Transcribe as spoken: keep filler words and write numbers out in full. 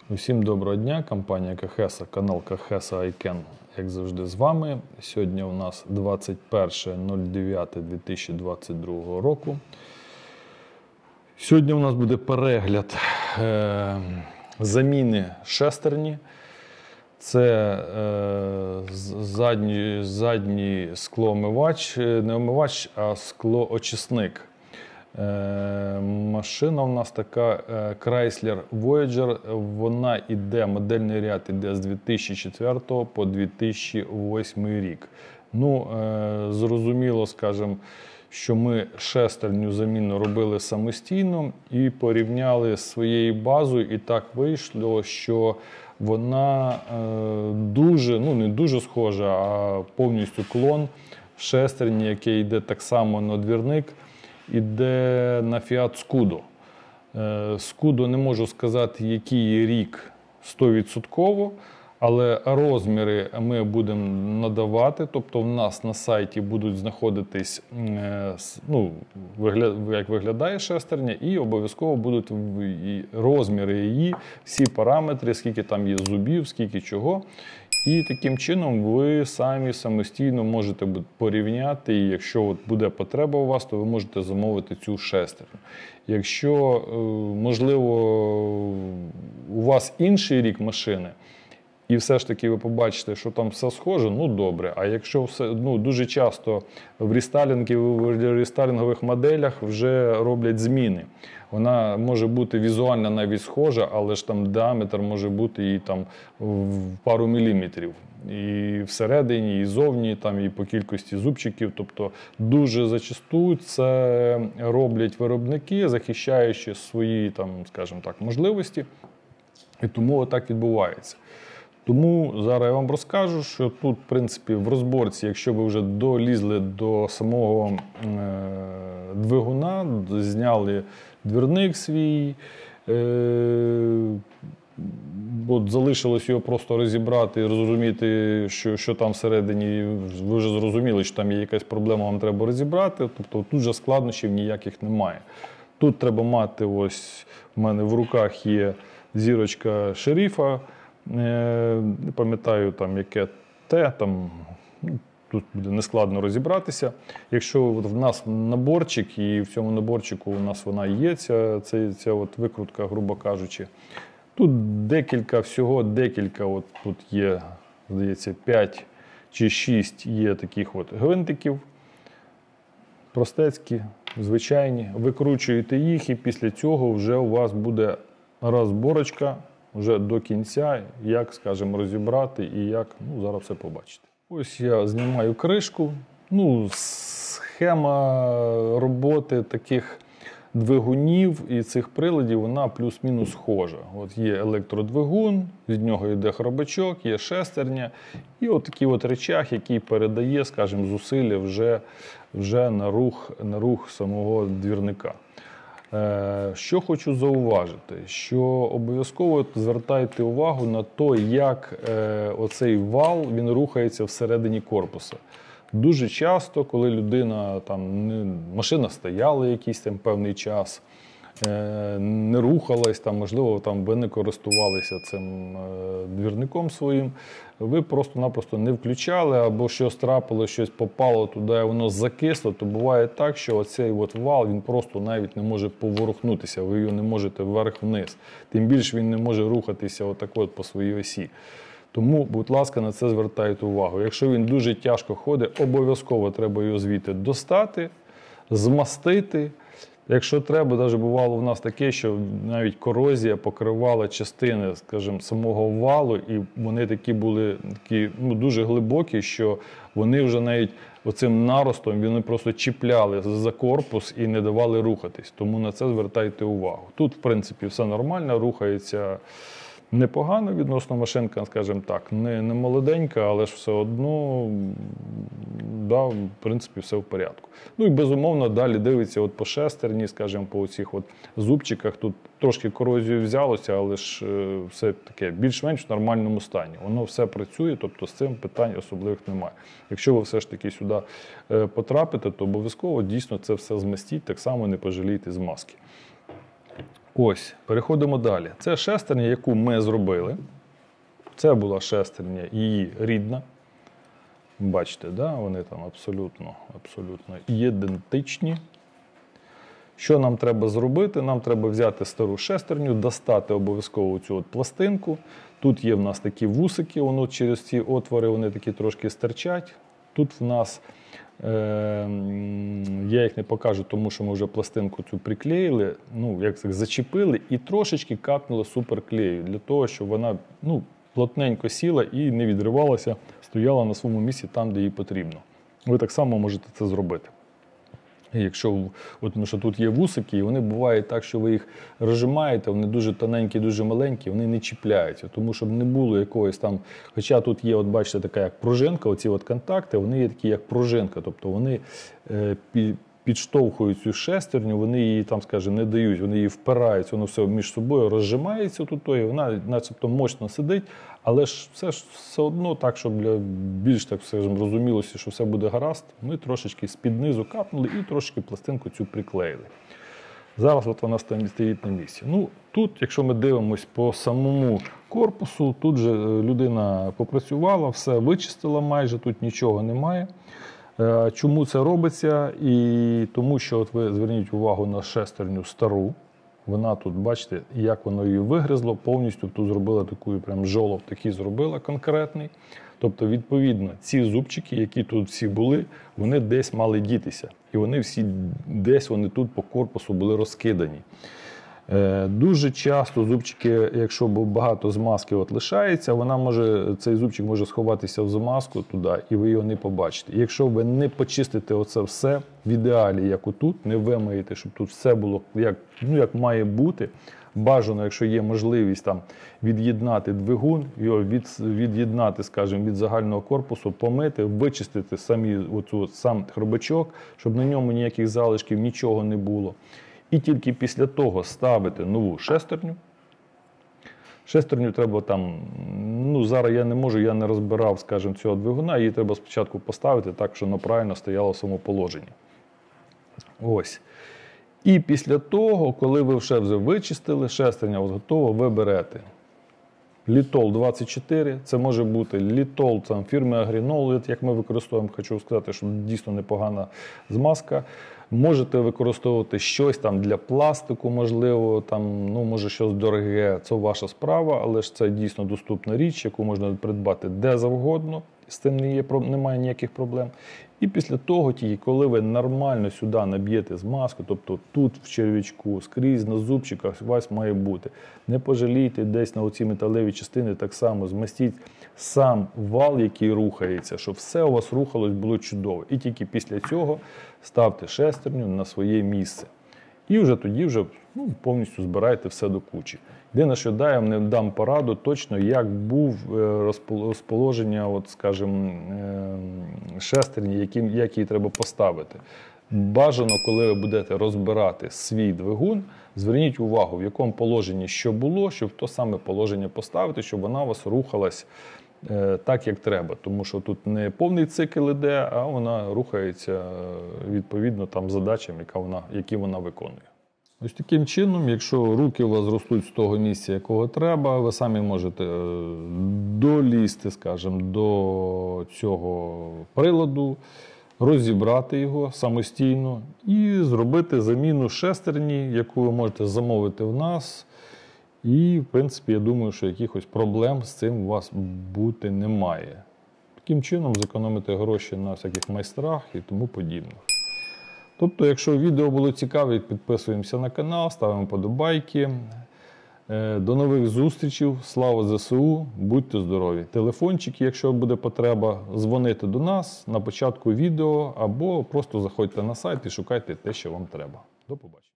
Усім доброго дня, компанія Кахеса, канал Кахеса Айкен, як завжди з вами. Сьогодні у нас двадцять перше дев'яте дві тисячі двадцять другого року. Сьогодні у нас буде перегляд е, заміни шестерні. Це е, задній, задній склоомивач, не омивач, а склоочисник. Е, машина у нас така е, Chrysler Voyager, вона йде, модельний ряд йде з дві тисячі четвертого по дві тисячі восьмий рік. Ну, е, зрозуміло, скажімо, що ми шестерню заміну робили самостійно і порівняли з своєю базою, і так вийшло, що вона е, дуже, ну не дуже схожа, а повністю клон шестерні, який йде так само на двірник, іде на Fiat Scudo. Scudo не можу сказати, який рік сто відсотків, але розміри ми будемо надавати, тобто в нас на сайті будуть знаходитись, ну, як виглядає шестерня, і обов'язково будуть розміри її, всі параметри, скільки там є зубів, скільки чого. І таким чином ви самі самостійно можете порівняти, і якщо от буде потреба у вас, то ви можете замовити цю шестерню. Якщо, можливо, у вас інший рік машини, і все ж таки ви побачите, що там все схоже, ну добре. А якщо все, ну, дуже часто в рестайлінгі, в рестайлінгових моделях вже роблять зміни. Вона може бути візуально навіть схожа, але ж там діаметр може бути і там в пару міліметрів. І всередині, і зовні, там, і по кількості зубчиків. Тобто дуже зачасту це роблять виробники, захищаючи свої, там, скажімо так, можливості. І тому отак відбувається. Тому зараз я вам розкажу, що тут, в принципі, в розборці, якщо ви вже долізли до самого е, двигуна, зняли двірник свій, е, от залишилось його просто розібрати і зрозуміти, що, що там всередині, ви вже зрозуміли, що там є якась проблема, вам треба розібрати, тобто тут вже складнощів ніяких немає. Тут треба мати, ось в мене в руках є зірочка шерифа, не пам'ятаю, там, яке те, там, тут буде нескладно розібратися. Якщо в нас наборчик, і в цьому наборчику у нас вона є, ця, ця, ця от викрутка, грубо кажучи, тут декілька, всього декілька, от тут є, здається, п'ять чи шість є таких от гвинтиків, простецькі, звичайні. Викручуєте їх, і після цього вже у вас буде розборочка вже до кінця, як, скажімо, розібрати і як, ну, зараз все побачите. Ось я знімаю кришку. Ну, схема роботи таких двигунів і цих приладів, вона плюс-мінус схожа. От є електродвигун, від нього йде хробачок, є шестерня і от такий от речах, який передає, скажімо, зусилля вже, вже на рух, на рух самого двірника. Що хочу зауважити, що обов'язково звертайте увагу на те, як оцей вал він рухається всередині корпуса. Дуже часто, коли людина, там, машина стояла якийсь там певний час, не рухалась, там, можливо, там, ви не користувалися цим двірником своїм, ви просто-напросто не включали, або щось трапило, щось попало туди, воно закисло, то буває так, що оцей от вал, він просто навіть не може поворухнутися, ви його не можете вверх-вниз. Тим більше він не може рухатися отак от по своїй осі. Тому, будь ласка, на це звертайте увагу. Якщо він дуже тяжко ходить, обов'язково треба його звідти достати, змастити. Якщо треба, навіть бувало в нас таке, що навіть корозія покривала частини, скажімо, самого валу, і вони такі були такі, ну, дуже глибокі, що вони вже навіть оцим наростом вони просто чіпляли за корпус і не давали рухатись. Тому на це звертайте увагу. Тут, в принципі, все нормально, рухається непогано відносно машинка, скажімо так, не, не молоденька, але ж все одно, да, в принципі, все в порядку. Ну і безумовно далі дивиться от по шестерні, скажімо, по оцих от зубчиках. Тут трошки корозію взялося, але ж е, все таке більш-менш в нормальному стані. Воно все працює, тобто з цим питань особливих немає. Якщо ви все ж таки сюди е, потрапите, то обов'язково дійсно це все змастіть, так само не пожалійте змазки. Ось, переходимо далі. Це шестерня, яку ми зробили. Це була шестерня її рідна. Бачите, да? Вони там абсолютно, абсолютно ідентичні. Що нам треба зробити? Нам треба взяти стару шестерню, достати обов'язково цю от пластинку. Тут є в нас такі вусики, воно через ці отвори вони такі трошки стирчать. Тут в нас, е, я їх не покажу, тому що ми вже пластинку цю приклеїли, ну, як це, зачепили і трошечки капнули суперклею, для того, щоб вона, ну, плотненько сіла і не відривалася, стояла на своєму місці там, де їй потрібно. Ви так само можете це зробити. Якщо, от, тому що тут є вусики, і вони бувають так, що ви їх розжимаєте, вони дуже тоненькі, дуже маленькі, вони не чіпляються. Тому щоб не було якогось там, хоча тут є, от бачите, така як пружинка, оці от контакти, вони є такі як пружинка, тобто вони е, підштовхують цю шестерню, вони її там, скажімо, не дають, вони її впираються, воно все між собою розжимається тут, і вона начебто мощно сидить, але ж все ж все одно так, щоб для більш, так скажімо, розумілося, що все буде гаразд, ми трошечки з-під низу капнули і трошки пластинку цю приклеїли. Зараз от вона стоїть на місці. Ну, тут, якщо ми дивимося по самому корпусу, тут же людина попрацювала, все вичистила майже, тут нічого немає. Чому це робиться? І тому що, от ви зверніть увагу на шестерню стару. Вона тут, бачите, як воно її вигризло, повністю тут зробила таку, прям жолоб такий зробила конкретний. Тобто, відповідно, ці зубчики, які тут всі були, вони десь мали дітися. І вони всі десь вони тут по корпусу були розкидані. Дуже часто зубчики, якщо багато змазки от лишається, вона може, цей зубчик може сховатися в змазку туди, і ви його не побачите. Якщо ви не почистите оце все, в ідеалі, як отут, не вимиєте, щоб тут все було як, ну, як має бути, бажано, якщо є можливість там від'єднати двигун, його від, від'єднати, скажімо, від загального корпусу, помити, вичистити самі, оцю, сам хробачок, щоб на ньому ніяких залишків, нічого не було. І тільки після того ставити нову шестерню. Шестерню треба там, ну зараз я не можу, я не розбирав, скажімо, цього двигуна, її треба спочатку поставити так, щоб воно правильно стояло в своєму положенні. Ось. І після того, коли ви вже вичистили, шестерня ось готова, ви берете Літол двадцять чотири, це може бути літол там, фірми Агрінол, як ми використовуємо, хочу сказати, що дійсно непогана змазка. Можете використовувати щось там для пластику, можливо, там, ну, може щось дороге, це ваша справа, але ж це дійсно доступна річ, яку можна придбати де завгодно, з цим не є, немає ніяких проблем. І після того, тільки коли ви нормально сюди наб'єте змазку, тобто тут в черв'ячку, скрізь на зубчиках у вас має бути. Не пожалійте десь на оці металеві частини, так само змастіть сам вал, який рухається, щоб все у вас рухалось, було чудово. І тільки після цього ставте шестерню на своє місце. І вже тоді вже, ну, повністю збирайте все до кучі. Єдине, що дай, я вам не дам пораду точно, як був розположення, от, скажімо, шестерні, які, як її треба поставити. Бажано, коли ви будете розбирати свій двигун, зверніть увагу, в якому положенні що було, щоб в то саме положення поставити, щоб вона у вас рухалась е, так, як треба. Тому що тут не повний цикл іде, а вона рухається відповідно там задачам, яка вона, які вона виконує. Ось таким чином, якщо руки у вас ростуть з того місця, якого треба, ви самі можете долізти, скажімо, до цього приладу, розібрати його самостійно і зробити заміну шестерні, яку ви можете замовити в нас. І, в принципі, я думаю, що якихось проблем з цим у вас бути немає. Таким чином зекономити гроші на всяких майстрах і тому подібне. Тобто, якщо відео було цікаве, підписуємося на канал, ставимо подобайки. До нових зустрічей. Слава ЗСУ, будьте здорові. Телефончик, якщо буде потреба, дзвоните до нас на початку відео або просто заходьте на сайт і шукайте те, що вам треба. До побачення.